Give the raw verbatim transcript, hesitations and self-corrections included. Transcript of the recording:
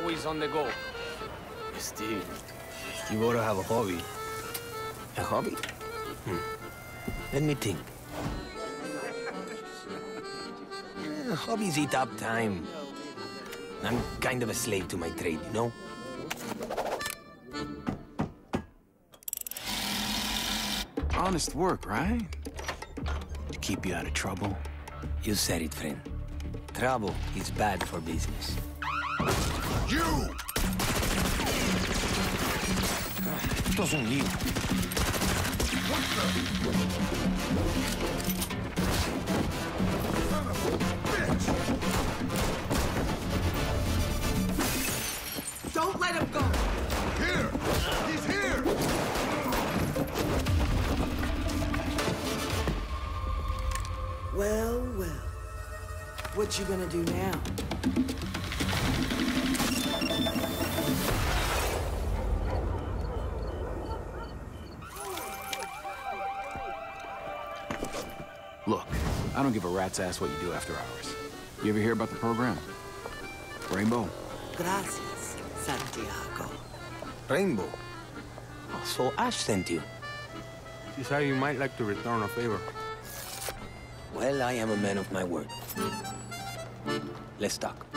always on the go. Steve, you ought to have a hobby. A hobby? Hmm. Let me think. Eh, hobbies eat up time. I'm kind of a slave to my trade, you know? Honest work, right? To keep you out of trouble. You said it, friend. Trouble is bad for business. You! Doesn't leave. What the? Son of a bitch! Don't let him go! Here! He's here! Well, well. What you gonna do now? Look, I don't give a rat's ass what you do after hours. You ever hear about the program? Rainbow? Gracias, Santiago. Rainbow. Oh, so Ash sent you. She said you might like to return a favor. Well, I am a man of my word. Let's talk.